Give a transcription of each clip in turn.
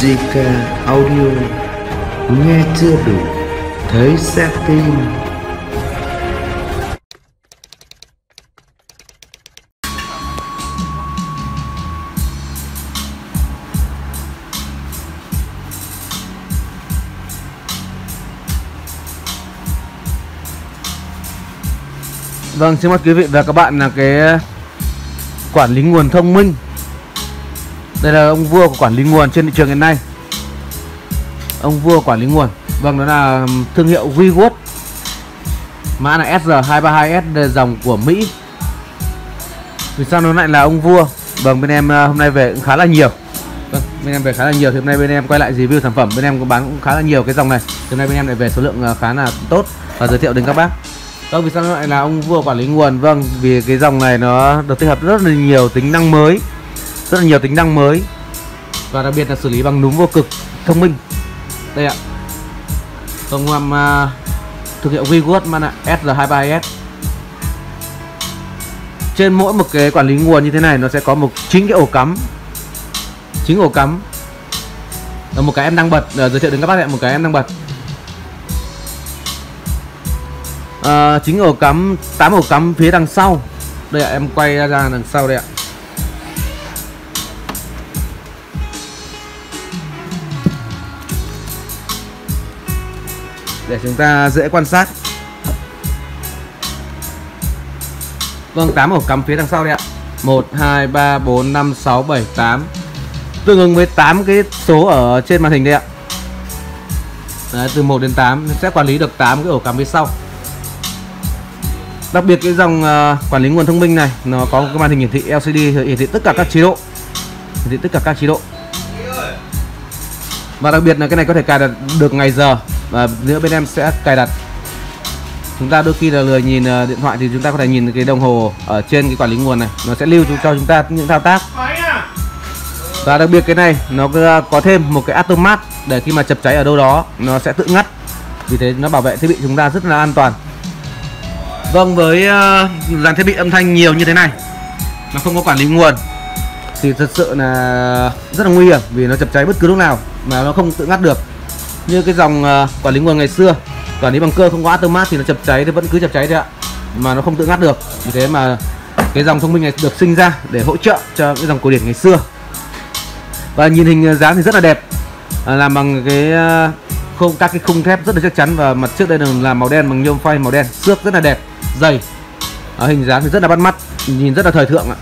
JK Audio, nghe chưa đủ, thấy sẽ tin. Vâng, xin mời quý vị và các bạn là cái quản lý nguồn thông minh. Đây là ông vua của quản lý nguồn trên thị trường hiện nay. Ông vua quản lý nguồn. Vâng, đó là thương hiệu WeWord. Mã là SR232S, dòng của Mỹ. Vì sao nó lại là ông vua? Vâng, bên em hôm nay về cũng khá là nhiều. Vâng, bên em về khá là nhiều. Thì hôm nay bên em quay lại review sản phẩm. Bên em có bán cũng khá là nhiều cái dòng này. Hôm nay bên em lại về số lượng khá là tốt và giới thiệu đến các bác. Vâng, vì sao nó lại là ông vua quản lý nguồn? Vâng, vì cái dòng này nó được tích hợp rất là nhiều tính năng mới. Rất là nhiều tính năng mới. Và đặc biệt là xử lý bằng núm vô cực thông minh. Đây ạ. Công thương hiệu WeWord mà là SR232S. Trên mỗi một cái quản lý nguồn như thế này nó sẽ có chính cái ổ cắm. Chính ổ cắm. Và một cái em đang bật, giới thiệu đến các bác ạ, một cái em đang bật. Chính ổ cắm, 8 ổ cắm phía đằng sau. Đây ạ, em quay ra đằng sau đây ạ. Để chúng ta dễ quan sát. Vâng, 8 ổ cắm phía đằng sau đây ạ. 1, 2, 3, 4, 5, 6, 7, 8. Tương ứng với 8 cái số ở trên màn hình đây ạ. Đấy, từ 1 đến 8 sẽ quản lý được 8 cái ổ cắm phía sau. Đặc biệt cái dòng quản lý nguồn thông minh này nó có một cái màn hình hiển thị LCD hiển thị tất cả các chế độ. Hiển thị tất cả các chế độ. Và đặc biệt là cái này có thể cài đặt được ngày giờ. Và nữa bên em sẽ cài đặt. Chúng ta đôi khi là lười nhìn điện thoại thì chúng ta có thể nhìn cái đồng hồ ở trên cái quản lý nguồn này, nó sẽ lưu cho chúng ta những thao tác. Và đặc biệt cái này nó có thêm một cái automat để khi mà chập cháy ở đâu đó nó sẽ tự ngắt. Vì thế nó bảo vệ thiết bị chúng ta rất là an toàn. Vâng, với dàn thiết bị âm thanh nhiều như thế này, nó không có quản lý nguồn thì thật sự là rất là nguy hiểm, vì nó chập cháy bất cứ lúc nào mà nó không tự ngắt được. Như cái dòng quản lý nguồn ngày xưa, quản lý bằng cơ không có automat thì nó chập cháy thì vẫn cứ chập cháy thôi ạ, mà nó không tự ngắt được. Vì thế mà cái dòng thông minh này được sinh ra để hỗ trợ cho cái dòng cổ điển ngày xưa. Và nhìn hình dáng thì rất là đẹp, làm bằng cái các cái khung thép rất là chắc chắn, và mặt trước đây là làm màu đen bằng nhôm phay màu đen, xước rất là đẹp, dày. Hình dáng thì rất là bắt mắt, nhìn rất là thời thượng ạ.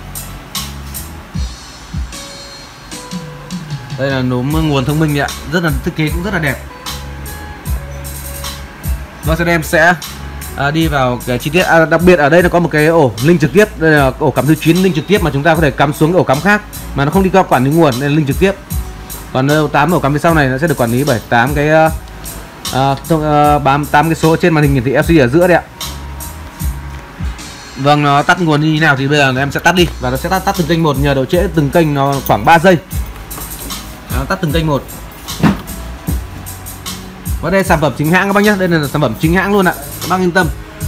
Đây là núm nguồn thông minh ạ, rất là thiết kế cũng rất là đẹp. Và sau đây em sẽ đi vào cái chi tiết. Đặc biệt ở đây nó có một cái ổ link trực tiếp, đây là ổ cắm thứ 9 link trực tiếp mà chúng ta có thể cắm xuống ổ cắm khác mà nó không đi qua quản lý nguồn, nên link trực tiếp. Còn 8 ổ cắm phía sau này nó sẽ được quản lý bởi 8 cái 8 cái số trên màn hình hiển thị LCD ở giữa đây ạ. Vâng, nó tắt nguồn như thế nào thì bây giờ em sẽ tắt đi, và nó sẽ tắt từng kênh một, nhờ độ trễ từng kênh nó khoảng 3 giây. Nó tắt từng kênh một. Và đây là sản phẩm chính hãng các bác nhé, đây là sản phẩm chính hãng luôn ạ, các bác yên tâm.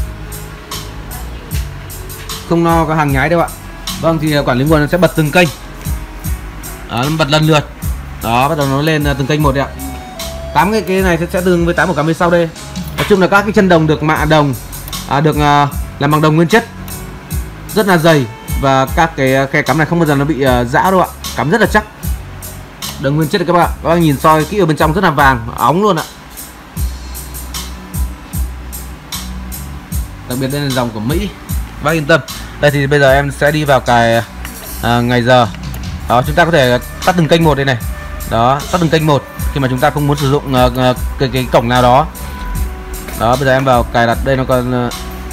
Không lo có hàng nhái đâu ạ. Vâng, thì quản lý nguồn nó sẽ bật từng kênh. Đó, nó bật lần lượt. Đó, bắt đầu nó lên từng kênh một đấy ạ. 8 cái này sẽ tương ứng với 8 ổ cắm phía sau đây. Nói chung là các cái chân đồng được mạ đồng, được làm bằng đồng nguyên chất, rất là dày, và các cái khe cắm này không bao giờ nó bị rã đâu ạ, cắm rất là chắc. Đồng nguyên chất này các bạn nhìn soi kỹ ở bên trong rất là vàng, óng luôn ạ. Đặc biệt đây là dòng của Mỹ, bác yên tâm. Đây thì bây giờ em sẽ đi vào cài ngày giờ. Đó, chúng ta có thể tắt từng kênh một đây này. Đó, tắt từng kênh một khi mà chúng ta không muốn sử dụng cái cổng nào đó. Đó, bây giờ em vào cài đặt. Đây nó còn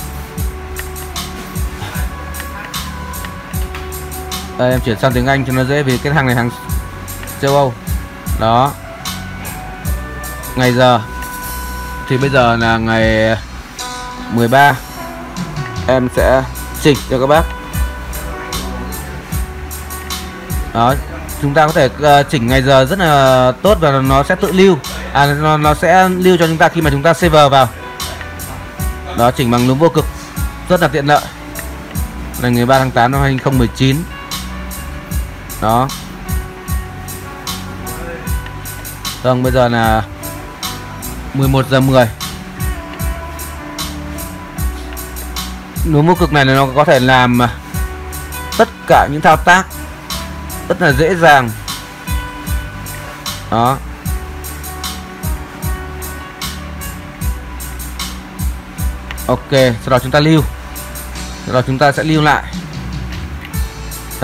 đây, em chuyển sang tiếng Anh cho nó dễ, vì cái hàng này hàng châu Âu. Đó, ngày giờ thì bây giờ là ngày 13. Em sẽ chỉnh cho các bác. Đó, chúng ta có thể chỉnh ngày giờ rất là tốt, và nó sẽ tự lưu. Nó sẽ lưu cho chúng ta khi mà chúng ta save vào. Đó, chỉnh bằng núm vô cực, rất là tiện lợi. Là ngày 3 tháng 8 năm 2019. Đó. Vâng, bây giờ là 11 giờ 10. Núm vô cực này nó có thể làm tất cả những thao tác rất là dễ dàng. Đó. Ok, sau đó chúng ta lưu. Sau đó chúng ta sẽ lưu lại là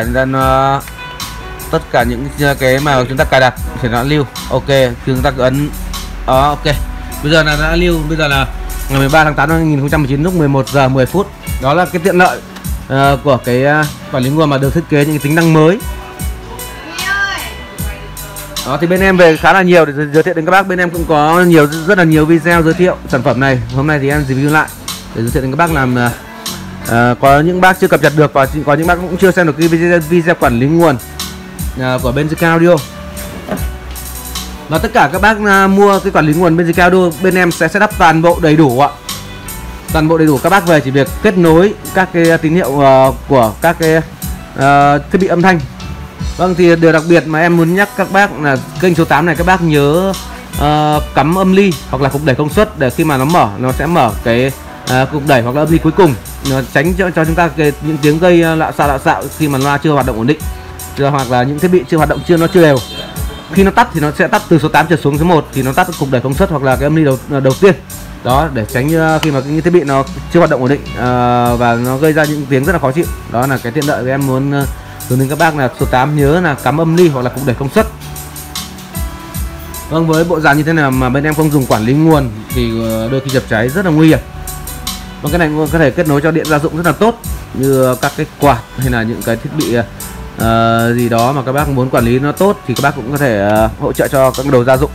tất cả những cái mà chúng ta cài đặt thì nó lưu. Ok, chúng ta cứ ấn đó. Ok, bây giờ là đã lưu. Bây giờ là ngày 13 tháng 8 năm 2019 lúc 11 giờ 10 phút. Đó là cái tiện lợi của cái quản lý nguồn mà được thiết kế những cái tính năng mới. Đó thì bên em về khá là nhiều để giới thiệu đến các bác. Bên em cũng có rất là nhiều video giới thiệu sản phẩm này. Hôm nay thì em review lại để giới thiệu đến các bác làm có những bác chưa cập nhật được và có những bác cũng chưa xem được cái video quản lý nguồn của bên JK Audio. Và tất cả các bác mua cái quản lý nguồn bên JK Audio, bên em sẽ setup toàn bộ đầy đủ ạ. Toàn bộ đầy đủ, các bác về chỉ việc kết nối các cái tín hiệu của các cái thiết bị âm thanh. Vâng, thì điều đặc biệt mà em muốn nhắc các bác là kênh số 8 này các bác nhớ cắm âm ly hoặc là cục đẩy công suất để khi mà nó mở, nó sẽ mở cái cục đẩy hoặc là âm ly cuối cùng, nó tránh cho chúng ta những tiếng gây lạo xạo khi mà loa chưa hoạt động ổn định, hoặc là những thiết bị chưa hoạt động nó chưa đều. Khi nó tắt thì nó sẽ tắt từ số 8 trở xuống số 1 thì nó tắt cục đẩy công suất hoặc là cái âm ly đầu tiên. Đó, để tránh khi mà những thiết bị nó chưa hoạt động ổn định và nó gây ra những tiếng rất là khó chịu. Đó là cái tiện lợi của em muốn hướng đến các bác là số 8 nhớ là cắm âm ly hoặc là cục đẩy công suất. Vâng, với bộ dàn như thế nào mà bên em không dùng quản lý nguồn thì đôi khi chập cháy rất là nguy hiểm. Vâng, cái này có thể kết nối cho điện gia dụng rất là tốt, như các cái quạt hay là những cái thiết bị gì đó mà các bác muốn quản lý nó tốt thì các bác cũng có thể hỗ trợ cho các đồ gia dụng.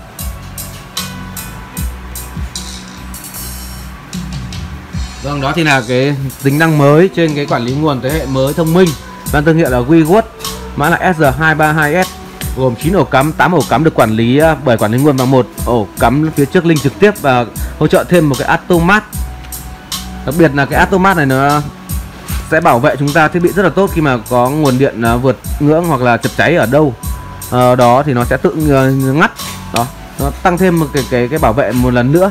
Vâng, đó thì là cái tính năng mới trên cái quản lý nguồn thế hệ mới thông minh mang thương hiệu là WeWord, mã là SR232S, gồm 9 ổ cắm, 8 ổ cắm được quản lý bởi quản lý nguồn và 1 ổ cắm phía trước link trực tiếp, và hỗ trợ thêm một cái automat. Đặc biệt là cái automat này nó sẽ bảo vệ chúng ta thiết bị rất là tốt khi mà có nguồn điện vượt ngưỡng hoặc là chập cháy ở đâu đó thì nó sẽ tự ngắt. Đó, nó tăng thêm một cái bảo vệ một lần nữa.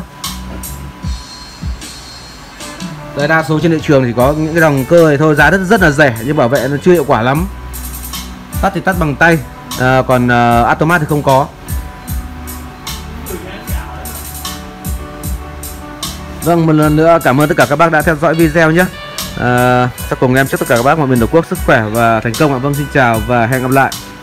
Đây, đa số trên thị trường thì có những cái dòng cơ này thôi, giá rất là rẻ nhưng bảo vệ nó chưa hiệu quả lắm. Tắt thì tắt bằng tay, còn automat thì không có. Vâng, một lần nữa cảm ơn tất cả các bác đã theo dõi video nhé. Sau cùng em chúc tất cả các bác mọi miền Tổ quốc sức khỏe và thành công ạ. Vâng, xin chào và hẹn gặp lại.